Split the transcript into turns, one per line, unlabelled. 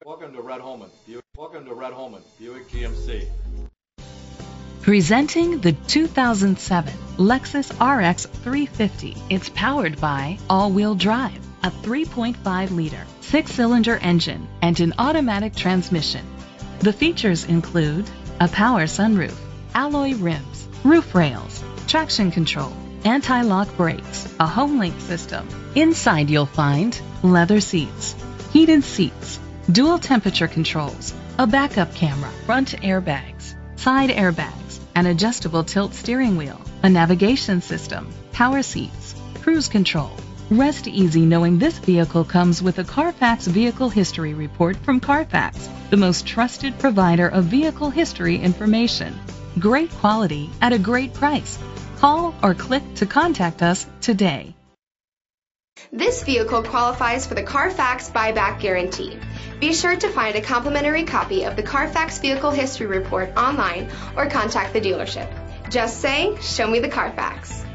Welcome to Red Holman. Welcome to Red Holman, Buick GMC.
Presenting the 2007 Lexus RX 350. It's powered by all-wheel drive, a 3.5-liter, 6-cylinder engine, and an automatic transmission. The features include a power sunroof, alloy rims, roof rails, traction control, anti-lock brakes, a HomeLink system. Inside you'll find leather seats, heated seats, dual temperature controls, a backup camera, front airbags, side airbags, an adjustable tilt steering wheel, a navigation system, power seats, cruise control. Rest easy knowing this vehicle comes with a Carfax Vehicle History Report from Carfax, the most trusted provider of vehicle history information. Great quality at a great price. Call or click to contact us today.
This vehicle qualifies for the Carfax buyback guarantee. Be sure to find a complimentary copy of the Carfax Vehicle History Report online or contact the dealership. Just say, "Show me the Carfax."